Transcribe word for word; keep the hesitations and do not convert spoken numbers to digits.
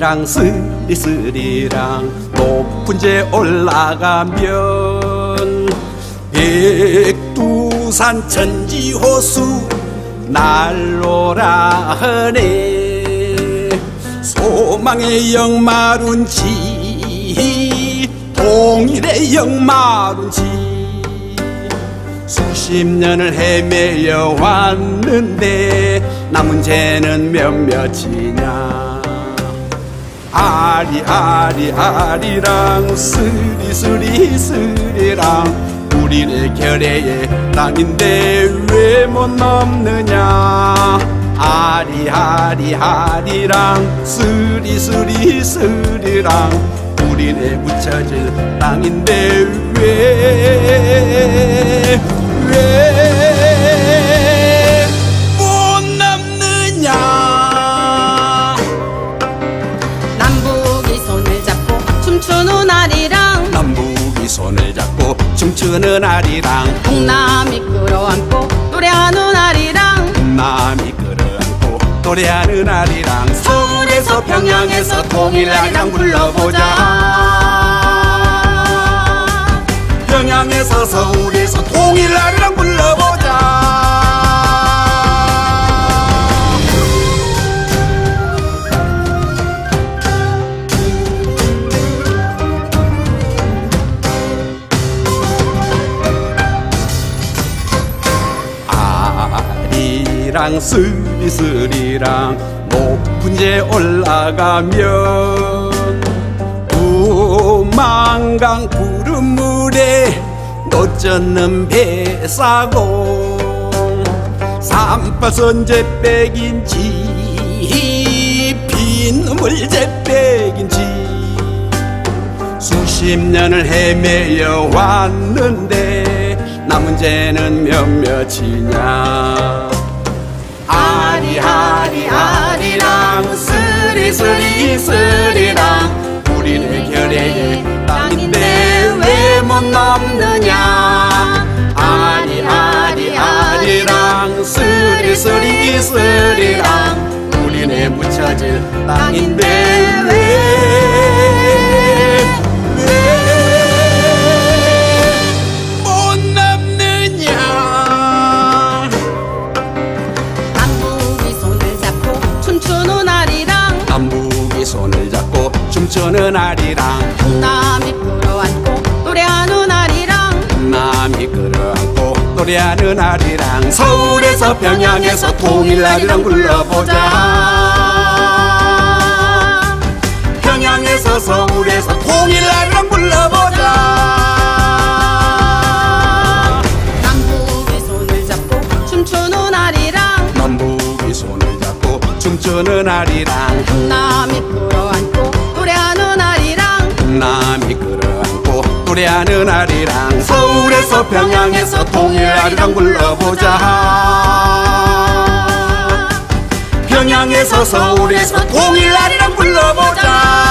아리랑 스리스리랑 높은 데 올라가면 백두산 천지호수 날로라 하네. 소망의 영마룬지 동일의 영마룬지 수십 년을 헤매여 왔는데 남은 죄는 몇몇이냐. 아리 아리 아리랑 스리 스리 스리랑 우리네 결의의 땅인데 왜 못 넘느냐. 아리 아리 아리랑 스리 스리 스리랑 우리네 묻혀질 땅인데 왜 왜 못 넘느냐. 남북이 손을 잡고 춤추는 아리랑 남북이 손을 잡고 춤추는 아리랑 동남이 끌어안고 노래하는 아리랑 동남이 끌어안고 노래하는 아리랑 서울에서 평양에서 통일 아리랑 불러보자. 평양에서 서울에서 통일 아리랑 불러보자. 아리랑 스리스리랑 높은 데 올라가면 우만강 구름물에 노젓는 배사고 삼팔선 제백인지 빈물 제백인지 수십 년을 헤매여 왔는데 남은 죄는 몇몇이냐. 아리 아리 아리랑 스리 스리 스리랑 우리네 결의의 땅인데 왜 못 넘느냐. 아리 아리 아리랑 스리 스리 스리랑 우리네 묻혀질 땅인데 왜 손을 잡고 춤추는 아리랑 동남이 끌어안고 노래하는 아리랑 동남이 끌어안고 노래하는 아리랑 서울에서 평양에서 통일 아리랑 불러보자. 평양에서 서울에서 통일 아리랑 불러보자. 남북이 손을 잡고 춤추는 아리랑 남북이 손을 잡고 춤추는 아리랑 동남이 끌어안고 노래하는 아리랑 동남이 끌어안고 노래하는 아리랑 서울에서 평양에서 통일 아리랑 불러보자. 평양에서 서울에서 통일 아리랑 불러보자.